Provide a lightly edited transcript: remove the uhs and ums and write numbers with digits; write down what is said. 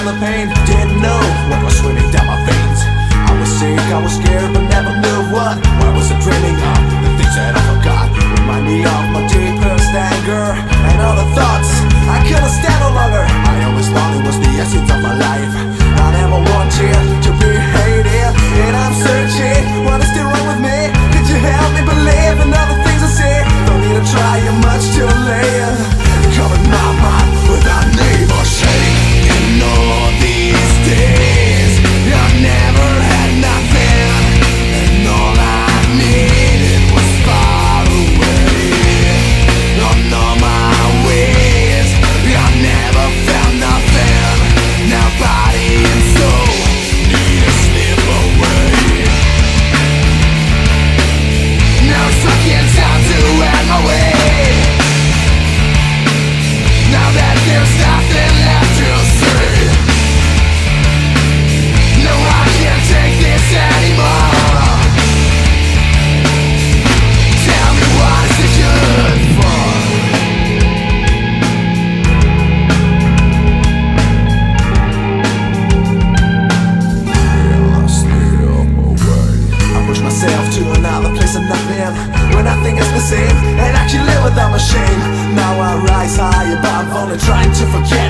the pain. Didn't know what was swimming down my veins. I was sick, I was scared, but never knew what. What was I dreaming of? The things that I forgot remind me of my deepest anger and all the thoughts I couldn't stand no longer. I always thought it was the essence of my life. I never wanted to be hated, and I'm searching what is still wrong with me. Could you help me believe in all the things I say? Don't need to try, you're much too late. Covered my mind without neighbor shade. And all these days I never had nothing, and all I needed was far away. On all my ways I never found nothing. Now body and soul need to slip away. Now it's fucking time to end my way. Now that there's nothing left to say, no, I can't take this anymore. Tell me what is it good for? Will I slip away? I push myself to another place and nothing, when nothing is the same, and actually live without my shame. Now I rise high above, only trying to forget